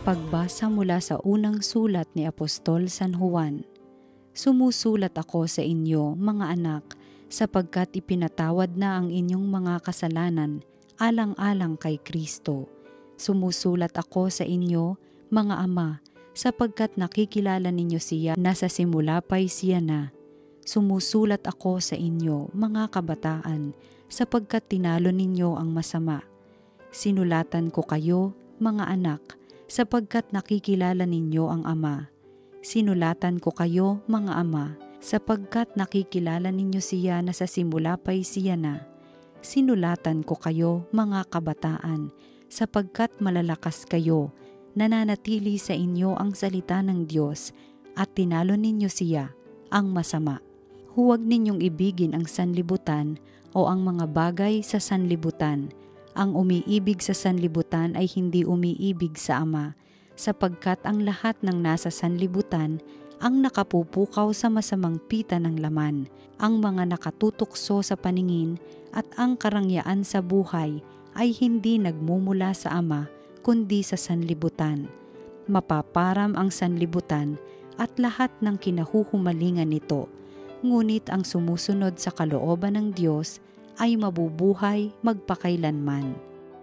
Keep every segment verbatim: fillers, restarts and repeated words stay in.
Pagbasa mula sa unang sulat ni Apostol San Juan. Sumusulat ako sa inyo, mga anak, sapagkat ipinatawad na ang inyong mga kasalanan alang-alang kay Kristo. Sumusulat ako sa inyo, mga ama, sapagkat nakikilala ninyo siya na sa simula pa'y siya na. Sumusulat ako sa inyo, mga kabataan, sapagkat tinalo ninyo ang masama. Sinulatan ko kayo, mga anak, sapagkat nakikilala ninyo ang Ama. Sinulatan ko kayo, mga ama, sapagkat nakikilala ninyo siya na sa simula pa'y siya na. Sinulatan ko kayo, mga kabataan, sapagkat malalakas kayo, nananatili sa inyo ang salita ng Diyos, at tinalo ninyo siya, ang masama. Huwag ninyong ibigin ang sanlibutan o ang mga bagay sa sanlibutan. Ang umiibig sa sanlibutan ay hindi umiibig sa Ama, sapagkat ang lahat ng nasa sanlibutan ang nakapupukaw sa masamang pita ng laman, ang mga nakatutukso sa paningin at ang karangyaan sa buhay ay hindi nagmumula sa Ama, kundi sa sanlibutan. Mapaparam ang sanlibutan at lahat ng kinahuhumalingan nito, ngunit ang sumusunod sa kalooban ng Diyos ay mabubuhay magpakailanman.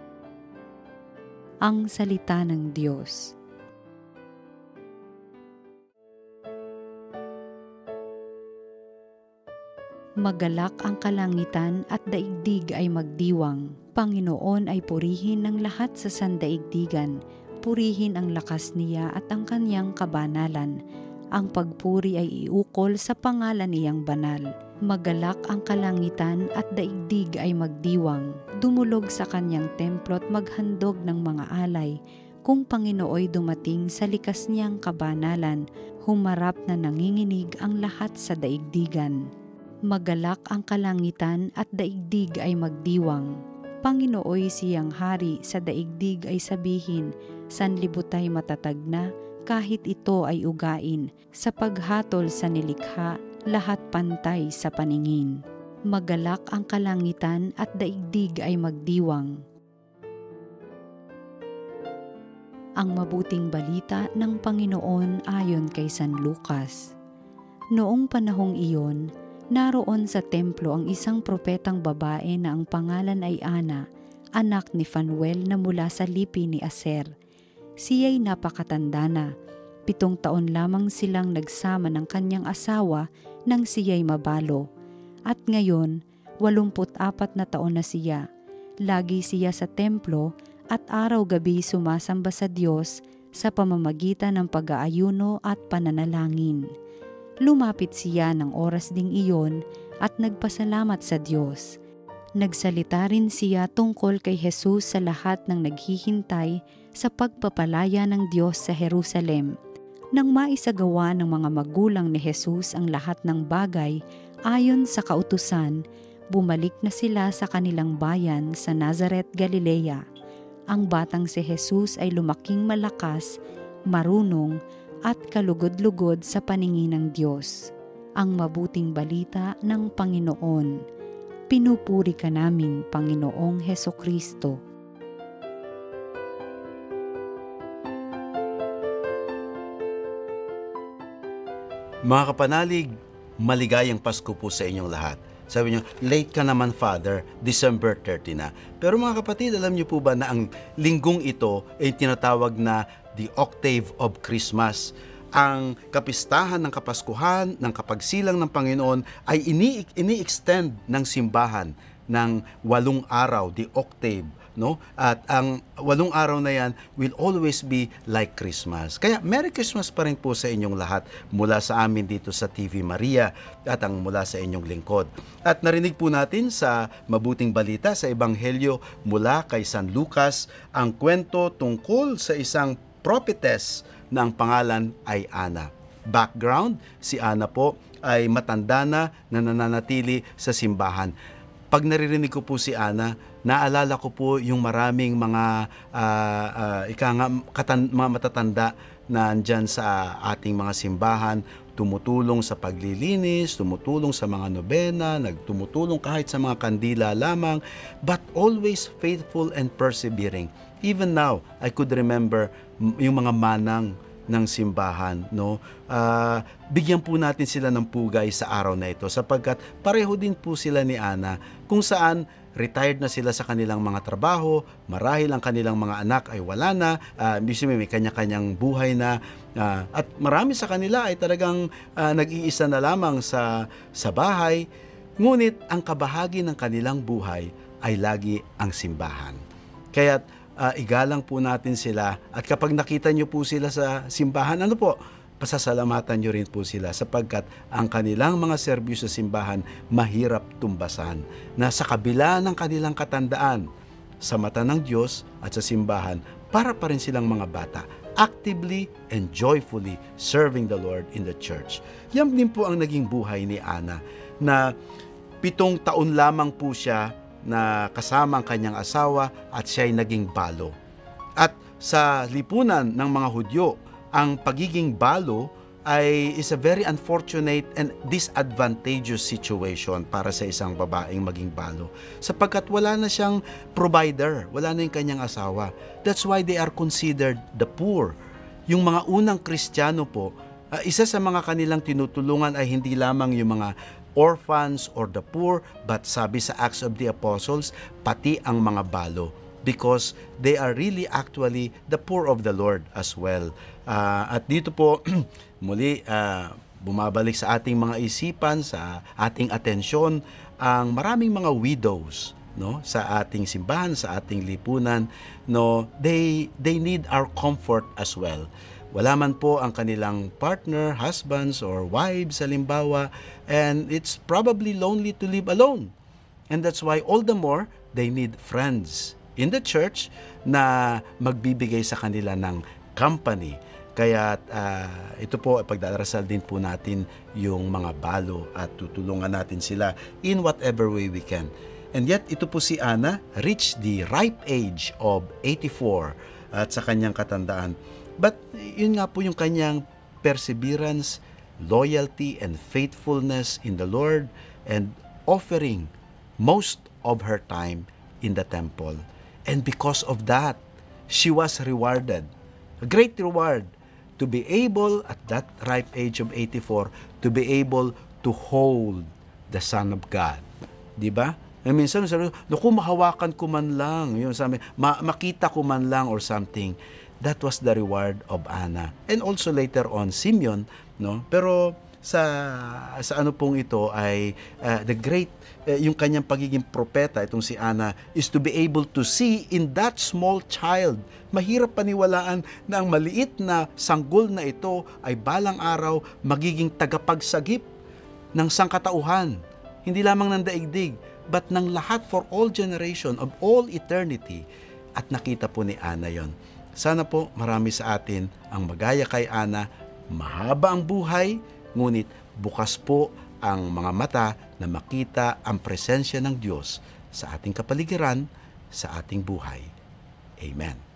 Ang salita ng Diyos. Magalak ang kalangitan at daigdig ay magdiwang. Panginoon ay purihin ng lahat sa sandaigdigan. Purihin ang lakas niya at ang kanyang kabanalan. Ang pagpuri ay iukol sa pangalan niyang banal. Magalak ang kalangitan at daigdig ay magdiwang. Dumulog sa kanyang templo at maghandog ng mga alay. Kung Panginooy dumating sa likas niyang kabanalan, humarap na nanginginig ang lahat sa daigdigan. Magalak ang kalangitan at daigdig ay magdiwang. Panginooy siyang hari sa daigdig ay sabihin, sanlibutay matatag na, kahit ito ay ugain, sa paghatol sa nilikha, lahat pantay sa paningin. Magalak ang kalangitan at daigdig ay magdiwang. Ang mabuting balita ng Panginoon ayon kay San Lucas. Noong panahong iyon, naroon sa templo ang isang propetang babae na ang pangalan ay Ana, anak ni Fanuel na mula sa lipi ni Aser. Siya'y napakatanda na. Pitong taon lamang silang nagsama ng kanyang asawa nang siya'y mabalo. At ngayon, walumput apat na taon na siya. Lagi siya sa templo at araw-gabi sumasamba sa Diyos sa pamamagitan ng pag-aayuno at pananalangin. Lumapit siya ng oras ding iyon at nagpasalamat sa Diyos. Nagsalita rin siya tungkol kay Jesus sa lahat ng naghihintay sa pagpapalaya ng Diyos sa Jerusalem. Nang maisagawa ng mga magulang ni Jesus ang lahat ng bagay ayon sa kautusan, bumalik na sila sa kanilang bayan sa Nazaret, Galilea. Ang batang si Jesus ay lumaking malakas, marunong, at kalugod-lugod sa paningin ng Diyos. Ang mabuting balita ng Panginoon. Pinupuri ka namin, Panginoong Hesukristo. Mga kapanalig, maligayang Pasko po sa inyong lahat. Sabi niyo, late ka naman Father, December thirtieth na. Pero mga kapatid, alam niyo po ba na ang linggong ito ay tinatawag na the Octave of Christmas. Ang kapistahan ng Kapaskuhan, ng kapagsilang ng Panginoon ay ini- ini-extend ng simbahan ng walong araw, the octave. No? At ang walong araw na yan will always be like Christmas. Kaya Merry Christmas pa rin po sa inyong lahat mula sa amin dito sa T V Maria at ang mula sa inyong lingkod. At narinig po natin sa mabuting balita sa Ebanghelyo mula kay San Lucas ang kwento tungkol sa isang prophetess na ang pangalan ay Ana. Background, si Ana po ay matanda na na nananatili sa simbahan. Pag naririnig ko po si Ana, naalala ko po yung maraming mga uh, uh, ika nga, katan, mga matatanda na andyan sa ating mga simbahan, tumutulong sa paglilinis, tumutulong sa mga nobena, nagtumutulong kahit sa mga kandila lamang, but always faithful and persevering. Even now, I could remember m- yung mga manang ng simbahan, no? Ah, bigyan po natin sila ng pugay sa araw na ito sapagkat pareho din po sila ni Ana kung saan retired na sila sa kanilang mga trabaho, marahil ang kanilang mga anak ay wala na, uh, may kanya-kanyang buhay na, uh, at marami sa kanila ay talagang uh, nag-iisa na lamang sa, sa bahay, ngunit ang kabahagi ng kanilang buhay ay lagi ang simbahan. Kaya't uh, igalang po natin sila, at kapag nakita nyo po sila sa simbahan, ano po, pasasalamatan nyo rin po sila sapagkat ang kanilang mga serbisyo sa simbahan mahirap tumbasan na sa kabila ng kanilang katandaan sa mata ng Diyos at sa simbahan, para pa rin silang mga bata, actively and joyfully serving the Lord in the church. Yan din po ang naging buhay ni Ana, na pitong taon lamang po siya na kasama ang kanyang asawa at siya ay naging balo. At sa lipunan ng mga Hudyo, ang pagiging balo ay is a very unfortunate and disadvantageous situation para sa isang babaeng maging balo sapagkat wala na siyang provider, wala na yung kanyang asawa. That's why they are considered the poor. Yung mga unang Kristiyano po, uh, isa sa mga kanilang tinutulungan ay hindi lamang yung mga orphans or the poor, but sabi sa Acts of the Apostles, pati ang mga balo, because they are really actually the poor of the Lord as well. Uh, at dito po, muli, uh, bumabalik sa ating mga isipan, sa ating atensyon, ang maraming mga widows, no, sa ating simbahan, sa ating lipunan, no, they they need our comfort as well. Wala man po ang kanilang partner, husbands or wives halimbawa, and it's probably lonely to live alone. And that's why all the more they need friends in the church na magbibigay sa kanila ng company. Kaya uh, ito po, pagdarasal din po natin yung mga balo at tutulungan natin sila in whatever way we can. And yet, ito po si Ana reached the ripe age of eighty-four at sa kanyang katandaan. But yun nga po yung kanyang perseverance, loyalty, and faithfulness in the Lord, and offering most of her time in the temple. And because of that, she was rewarded. A great reward to be able, at that ripe age of eighty-four, to be able to hold the Son of God. Diba? E minsan, sabi, naku, mahawakan ko man lang, yun, sabi, ma- makita ko man lang or something. That was the reward of Ana. And also later on, Simeon, no? Pero sa sa ano pong ito ay uh, the great, uh, yung kanyang pagiging propeta, itong si Ana, is to be able to see in that small child. Mahirap paniwalaan na ang maliit na sanggol na ito ay balang araw magiging tagapagsagip ng sangkatauhan. Hindi lamang ng daigdig, but ng lahat for all generation of all eternity. At nakita po ni Ana yon. Sana po marami sa atin ang magaya kay Ana, mahaba ang buhay, ngunit bukas po ang mga mata na makita ang presensya ng Diyos sa ating kapaligiran, sa ating buhay. Amen.